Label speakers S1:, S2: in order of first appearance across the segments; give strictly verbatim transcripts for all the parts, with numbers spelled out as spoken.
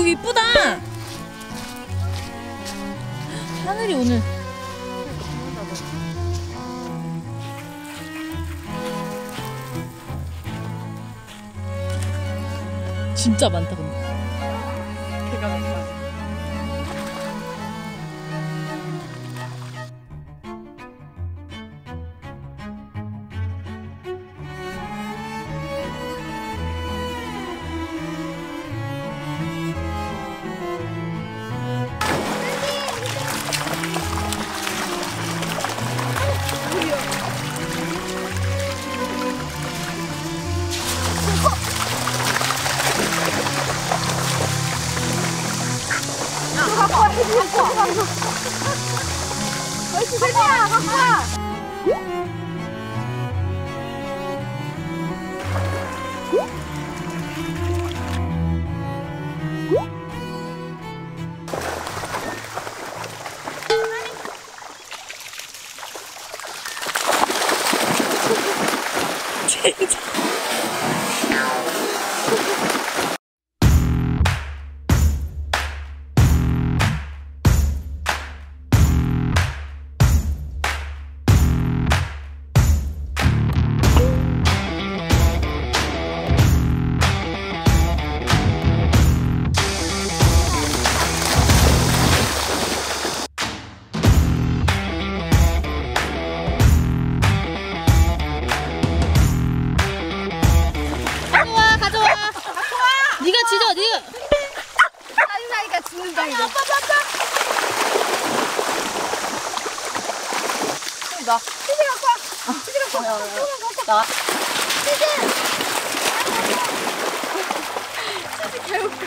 S1: 여기 이쁘다. 하늘이 오늘 진짜 많다 근데.
S2: 개가 많다.
S3: 갖고 와, 갖고 와. 옳지, 세리야, 갖고 와.
S1: 진짜. 네가 지져, 네가.
S3: 사진 나니까 죽는다 이거.
S2: 아빠, 아빠.
S3: 나 치즈 갖고 와. 치즈 갖고 와.
S2: 나.
S3: 치즈. 치즈 개웃겨.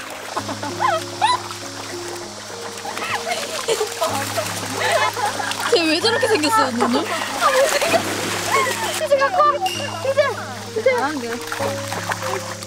S1: 쟤 왜 저렇게 생겼어요, 눈을?
S3: 치즈 갖고 와. 치즈. 치즈.
S2: 안 돼.